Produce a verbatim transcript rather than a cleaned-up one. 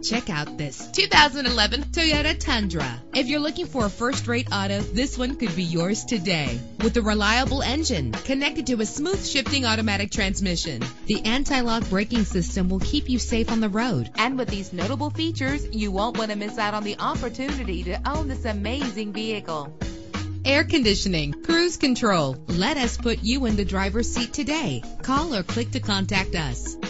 Check out this two thousand eleven Toyota Tundra. If you're looking for a first-rate auto, this one could be yours today. With a reliable engine connected to a smooth shifting automatic transmission, the anti-lock braking system will keep you safe on the road. And with these notable features, you won't want to miss out on the opportunity to own this amazing vehicle. Air conditioning, cruise control. Let us put you in the driver's seat today. Call or click to contact us.